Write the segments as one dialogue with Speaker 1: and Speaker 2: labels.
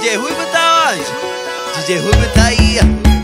Speaker 1: DJ Ruivo tá onde? DJ Ruivo tá aí.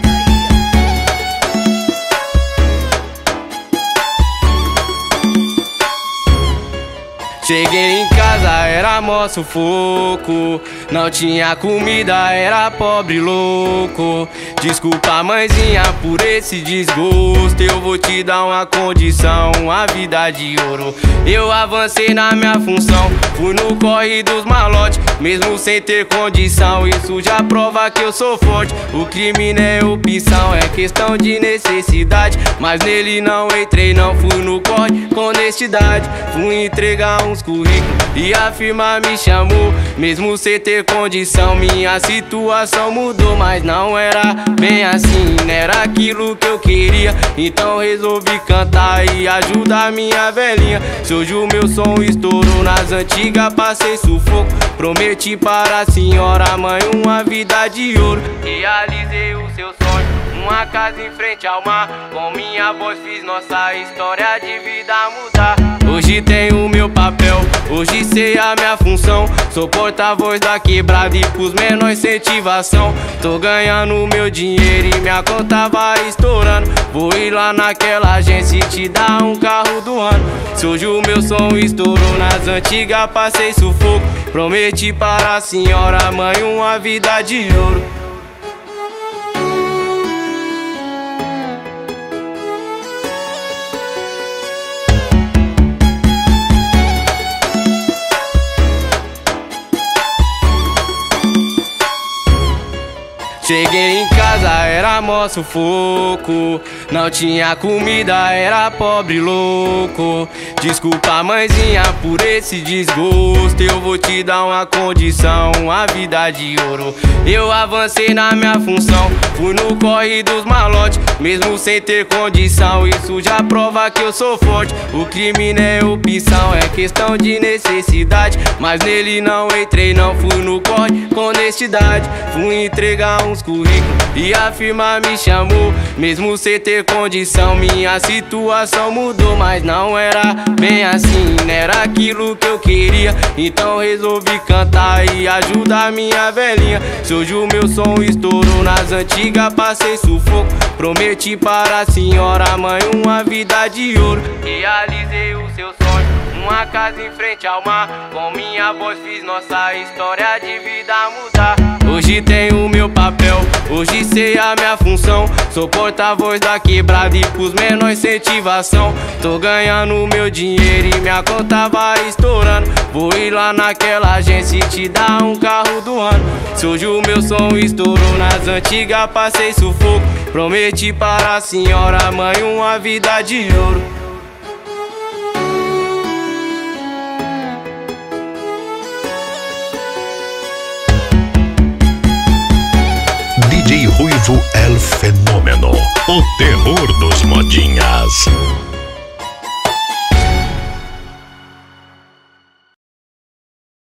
Speaker 2: Cheguei em casa, era mó sufoco. Não tinha comida, era pobre louco. Desculpa, mãezinha, por esse desgosto. Eu vou te dar uma condição, uma vida de ouro. Eu avancei na minha função, fui no corre dos malotes, mesmo sem ter condição. Isso já prova que eu sou forte. O crime não é opção, é questão de necessidade. Mas nele não entrei, não fui no corre com honestidade. Fui entregar uns currículos e a firma me chamou, mesmo sem ter condição. Minha situação mudou, mas não era bem assim, não era aquilo que eu queria. Então resolvi cantar e ajudar minha velhinha. Se hoje o meu som estourou, nas antigas passei sufoco. Prometi para a senhora mãe uma vida de ouro. Realizei o seu sonho, uma casa em frente ao mar. Com minha voz fiz nossa história de vida mudar. Hoje tenho o meu papel, hoje sei a minha função. Sou porta-voz da quebrada e pros menores incentivação. Tô ganhando meu dinheiro e minha conta vai estourando. Vou ir lá naquela agência e te dar um carro do ano. Se hoje o meu som estourou, nas antigas passei sufoco. Prometi para a senhora mãe uma vida de ouro. Cheguei em casa, era mó sufoco. Não tinha comida, era pobre louco. Desculpa, mãezinha, por esse desgosto. Eu vou te dar uma condição, uma vida de ouro. Eu avancei na minha função, fui no corre dos malotes, mesmo sem ter condição. Isso já prova que eu sou forte. O crime não é opção, é questão de necessidade. Mas nele não entrei, não fui no corre com honestidade. Fui entregar uns currículos e a firma me chamou, mesmo sem ter condição. Minha situação mudou, mas não era bem assim, não era aquilo que eu queria. Então resolvi cantar e ajudar minha velhinha. Se hoje o meu som estourou, nas antigas passei sufoco. Prometi para a senhora mãe uma vida de ouro. Realizei o seu sonho, uma casa em frente ao mar. Com minha voz fiz nossa história de vida mudar. Hoje tenho o meu papel, hoje sei a minha função. Sou porta-voz da quebrada e pros menores incentivação. Tô ganhando meu dinheiro e minha conta vai estourando. Vou ir lá naquela agência e te dar um carro do ano. Se hoje o meu som estourou, nas antigas passei sufoco. Prometi para a senhora mãe uma vida de ouro.
Speaker 3: DJ Ruivo El Fenômeno, o terror dos modinhas.